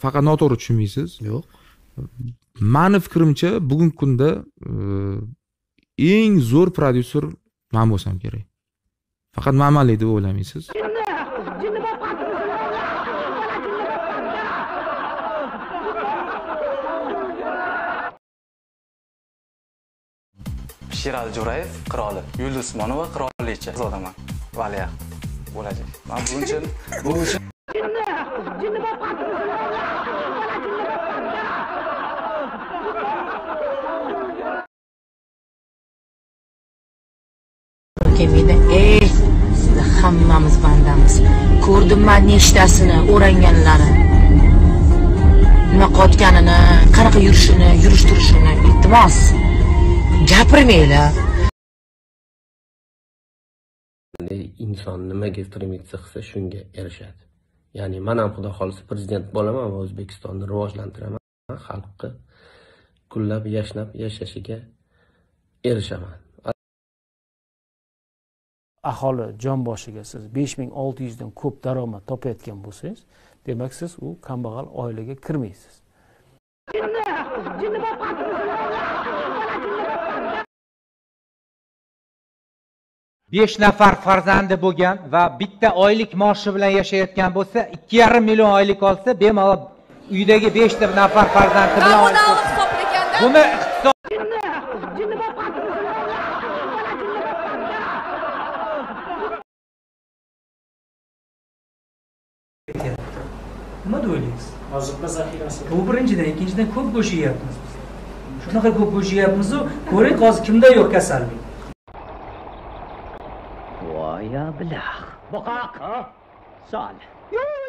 faqat noto'g'ri tushunmaysiz. Yo'q. Mani fikrimcha, bugungi kunda eng zo'r prodyuser men bo'lsam kerak. Faqat ma'mali deb o'ylamaysiz? Sherali Jo'rayev qiroli, Yulduz Usmonova qirolicha zodaman. Valiahd bo'lajak. Men bu uchun kelmaydi. Sizlar hammamiz bandamiz. Ko'rdim men nechtasini o'ranganlari. Nima qotganini, qanaqa yurishini, yurish-turishini, iltimos gapirmanglar. Inson nimaga stремится qilsa shunga erishadi. Ya'ni men ham xudo xolisa prezident bo'laman va O'zbekistonni rivojlantiraman. Xalqqa kunlab yashnab yashashiga erishaman. Aholi jon boshiga siz 5600 dan ko'p daromad topayotgan bo'lsangiz, demak siz u kambag'al oilaga kirmaysiz. Besh nafar farzandi bo'lgan va bitta oylik maoshi bilan yashayotgan bo'lsa, 2,5 million oylik olsa, bemalol uydagi 5 nafar farzandi bilan buni nima deysiz? Oziqa zaxirasi. Bu birinchidan, ikkinchidan ko'p go'sht yeyapmiz biz. Shunaqa ko'p go'sht yeyapmiz-ku, ko'ring hozir kimda yo'q kasallik. Voy ablah. Boqaq. Solih.